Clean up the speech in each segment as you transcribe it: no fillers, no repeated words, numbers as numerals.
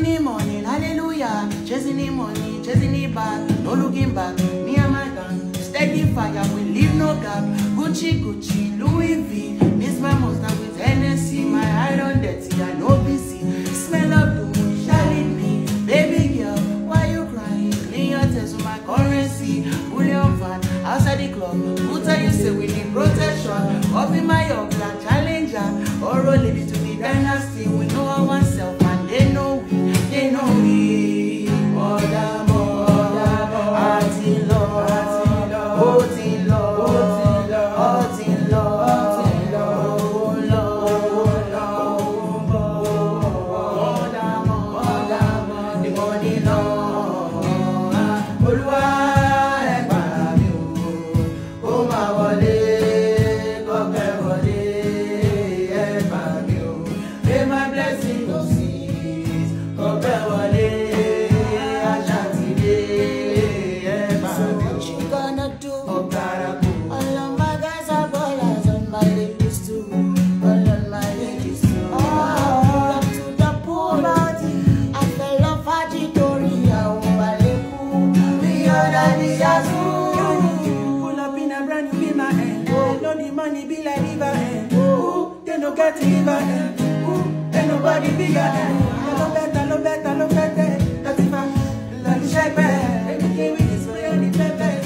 the morning, hallelujah. Chasing the money, chasing the bag, no looking back. Me and my gang, steady fire, we leave no gap. Gucci, Gucci, Louis V. Miss my Mustang with Hennessy. My iron dirty, I know PC. Smell of the moon, shall it be? Baby girl, why you crying? Clean your tears with my currency. Bullion van, outside the club. Who tell you say we need protection? Up in my young black challenger. Or roll it to the dynasty. We know our oneself and they know we. They know me. More than more. Auntie Lord. Auntie Lord. Auntie Lord. Get even, ain't nobody bigger. No better, no better, no better. That's if I'm like a shape. Everything with this way, any pepe,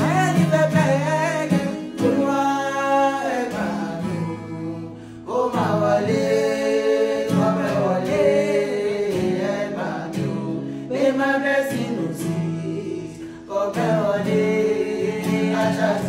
oh my wale, may my blessing no cease. Oh my wale,